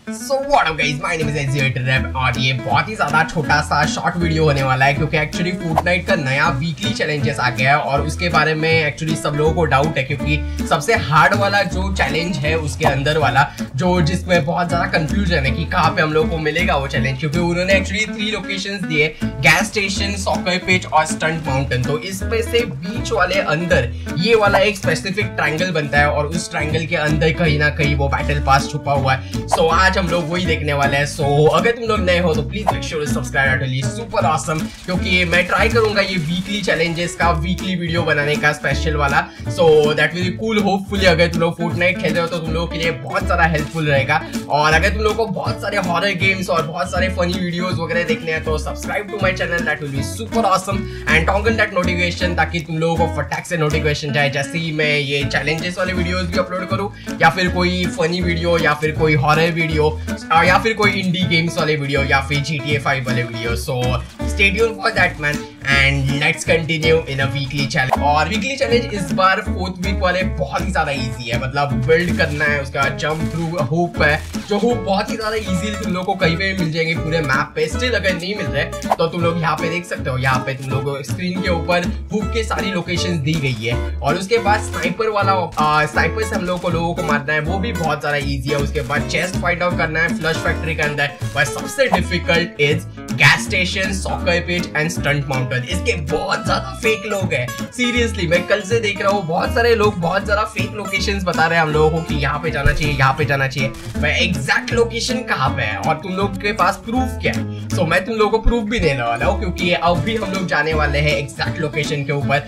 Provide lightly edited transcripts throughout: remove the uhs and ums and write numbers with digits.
So what up guys, my name is Ezio और ये बहुत ही ज्यादा छोटा सा शॉर्ट वीडियो होने वाला है क्योंकि एक्चुअली फोर्टनाइट का नया वीकली चैलेंजेस आ गया है और उसके बारे में एक्चुअली सब लोगों को डाउट है क्योंकि सबसे हार्ड वाला जो चैलेंज है उसके अंदर वाला जो जिसमें बहुत ज्यादा कंफ्यूजन है कि कहाँ पे हम लोगों को मिलेगा वो चैलेंज, क्योंकि उन्होंने एक्चुअली 3 लोकेशंस दिए, गैस स्टेशन, सॉकर पिच और स्टंट माउंटेन। तो इसमें से बीच वाले अंदर ये वाला एक स्पेसिफिक ट्रायंगल बनता है और उस ट्रायंगल के अंदर कहीं ना कहीं वो बैटल पास छुपा हुआ है। सो आज हम लोग वही देखने वाले हैं। सो अगर तुम लोग नए हो तो please make sure to subscribe to super awesome, क्योंकि मैं ट्राई करूंगा ये वीकली चैलेंजेस का वीकली वीडियो बनाने का स्पेशल वाला। So that will be cool. Hopefully अगर तुम लोग फोर्टनाइट खेल रहे हो तो तुम लोगों के लिए बहुत सारा हेल्पफुल रहेगा। और अगर तुम लोगों को बहुत सारे हॉरर गेम्स और बहुत सारे फनी वीडियोस वगैरह देखने हैं तो subscribe to my channel, that will be super awesome and toggle that notification ताकि तुम लोगों को फटाक से नोटिफिकेशन जाए जैसे ही मैं ये चैलेंजेस वाले वीडियोस भी अपलोड करूं या फिर कोई फनी वीडियो या फिर कोई हॉरर वीडियो या फिर कोई इंडी गेम्स वाले वीडियो या फिर GTA 5 वाले वीडियो। So stay tuned for that man and let's continue in a weekly challenge. और वीकली चैलेंज इस बार 4th वीक वाले बहुत ही ज्यादा इजी है, मतलब बिल्ड करना है, उसका जंप थ्रू हुप है जो हुप बहुत ही ज्यादा इजीली तुम लोगों को कहीं पे मिल जाएंगे पूरे मैप पे। स्टिल अगर नहीं मिल रहे तो तुम लोग यहाँ पे देख सकते हो, यहाँ पे तुम लोगों को स्क्रीन के ऊपर हुप के सारी लोकेशंस दी गई है। और उसके बाद स्नाइपर वाला स्नाइपर से हम लोगों को मारना है, वो भी बहुत ज्यादा इजी है। उसके बाद चेस्ट फाइंड आउट करना है फ्लश फैक्ट्री के अंदर, बट सबसे difficult is gas station, soccer pitch and stunt mountain. इसके बहुत ज्यादा फेक लोग हैं, सीरियसली मैं कल से देख रहा हूँ बहुत सारे लोग बहुत ज्यादा फेक लोकेशंस बता रहे हैं हम लोगों को कि यहाँ पे जाना चाहिए, यहाँ पे जाना चाहिए। मैं एग्जैक्ट लोकेशन कहाँ पे है और तुम लोग के पास प्रूफ क्या है? सो मैं तुम लोगों को प्रूफ भी देने वाला हूँ क्योंकि अब भी हम लोग जाने वाले हैं एग्जैक्ट लोकेशन के ऊपर।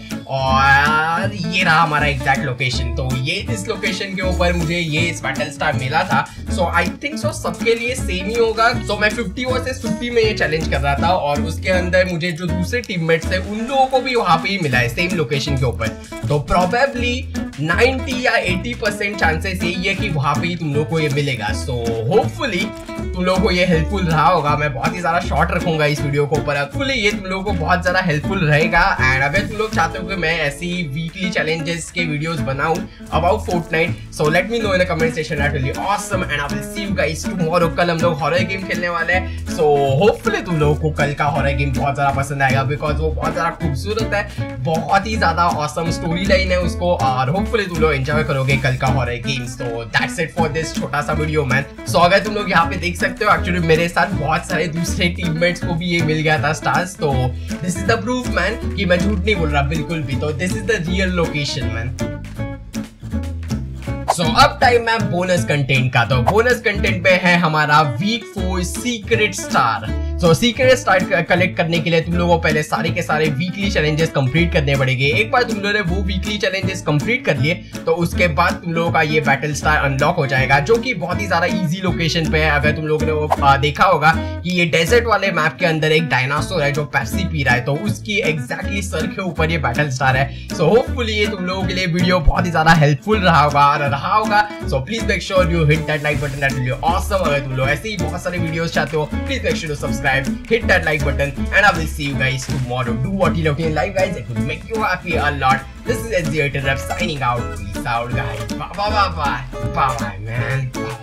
और ये रहा हमारा एग्जैक्ट लोकेशन। तो ये इस लोकेशन के ऊपर मुझे ये इस बैटल स्टार मिला था। सो आई थिंक सो सबके लिए सेम ही होगा। सो मैं 50 वर्सेस 50 में ये चैलेंज कर रहा था और उसके अंदर मुझे जो दूसरे टीममेट्स थे उन लोगों को भी वहां पे ही मिला है सेम लोकेशन के ऊपर। तो प्रोबेबली 90 या 80% चांसेस यही है कि वहां पे ही तुम लोग को ये मिलेगा। सो होपफुली तुम लोगों को ये हेल्पफुल रहा होगा। मैं बहुत ही ज्यादा शॉर्ट रखूंगा इस वीडियो को, पर होपफुली ये तुम लोगों को बहुत ज्यादा हेल्पफुल रहेगा। एंड अगर तुम लोग चाहते हो कि मैं ऐसी वीकली चैलेंजेस के वीडियोस बनाऊं about Fortnite, so let me know in the comment section. That will be awesome and I will see you guys tomorrow. कल हम लोग हॉरर गेम खेलने वाले हैं। सो होपफुली तुम लोगों को कल का हॉरर गेम बहुत ज्यादा पसंद आएगा बिकॉज वो बहुत ज्यादा खूबसूरत है, बहुत ही ज्यादा ऑसम स्टोरी लाइन है उसको, और होपफुली तुम लोग एंजॉय करोगे कल का हॉरर गेम्स। तो दैट्स इट फॉर दिस छोटा सा वीडियो मैन। सो अगर तुम लोग यहाँ पे देख सकते हो एक्चुअली मेरे साथ बहुत सारे दूसरे टीममेट्स को भी ये मिल गया था स्टार्स। तो this is the proof man कि मैं झूठ नहीं बोल रहा बिल्कुल भी। तो this is the real location man. So अब टाइम है बोनस कंटेंट का। तो बोनस कंटेंट पे है हमारा week 4 secret star. So secret star collect करने के लिए तुम लोगों को पहले सारे के सारे वीकली चैलेंजेस कंप्लीट करने पड़ेंगे। एक बार तुम लोगों ने वो वीकली चैलेंजेस कंप्लीट कर लिए तो उसके बाद तुम लोगों का ये बैटल स्टार अनलॉक हो जाएगा, जो कि बहुत ही ज्यादा इजी लोकेशन पे है। अगर तुम लोगों ने वो देखा होगा कि ये डेजर्ट वाले मैप के अंदर एक डायनासोर है जो पेप्सी पी रहा है, तो उसकी एग्जैक्टली सर के ऊपर ये बैटल स्टार है। सो होपफुली ये तुम लोगों के लिए वीडियो बहुत ही ज्यादा हेल्पफुल रहा होगा। So please make sure you hit that like button, that will be awesome. अगर तुम लोग ऐसे ही बहुत सारे वीडियोस चाहते हो please make sure to subscribe, hit that like button and I will see you guys tomorrow. Do what you love in life guys, it will make you happy a lot. This is Ezio signing out. Peace out guys. Bye bye man. Bye.